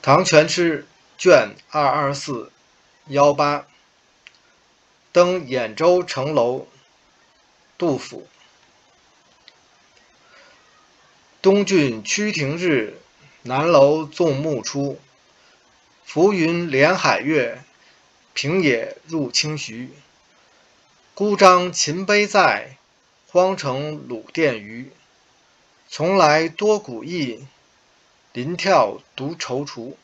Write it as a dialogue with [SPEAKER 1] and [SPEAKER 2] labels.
[SPEAKER 1] 唐全诗卷22418，登兖州城楼，杜甫。东郡曲亭日，南楼纵目出。浮云连海月，平野入清徐。孤张秦碑在，荒城鲁甸余。从来多古意，临眺独踌躇。